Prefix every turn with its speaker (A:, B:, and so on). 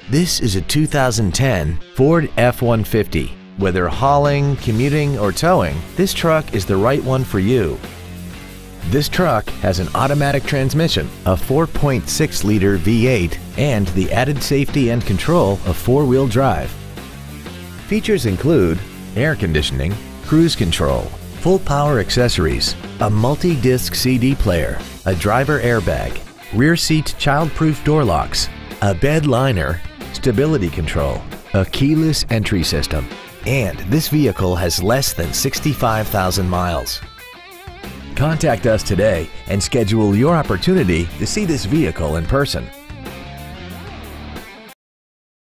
A: This is a 2010 Ford F-150. Whether hauling, commuting, or towing, this truck is the right one for you. This truck has an automatic transmission, a 4.6-liter V8, and the added safety and control of four-wheel drive. Features include air conditioning, cruise control, full power accessories, a multi-disc CD player, a driver airbag, rear seat child-proof door locks, a bed liner, stability control, a keyless entry system, and this vehicle has less than 65,000 miles. Contact us today and schedule your opportunity to see this vehicle in person.